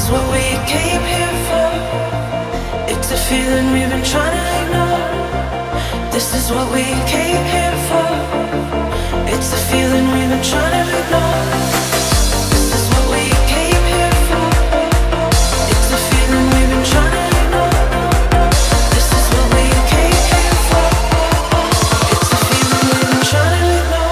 is what we came here for. It's a feeling we've been trying to ignore. This is what we came here for. It's a feeling we've been trying to ignore. This is what we came here for. It's a feeling we've been trying to ignore. This is what we came here for. It's a feeling we've been trying to ignore.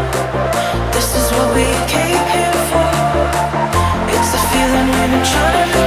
Trying to